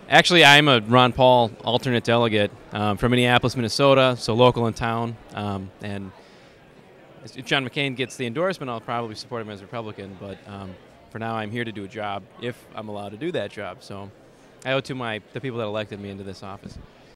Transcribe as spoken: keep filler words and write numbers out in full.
Actually, I'm a Ron Paul alternate delegate um, from Minneapolis, Minnesota, so local in town. Um, and if John McCain gets the endorsement, I'll probably support him as a Republican. But um, for now, I'm here to do a job if I'm allowed to do that job. So I owe it to my the people that elected me into this office.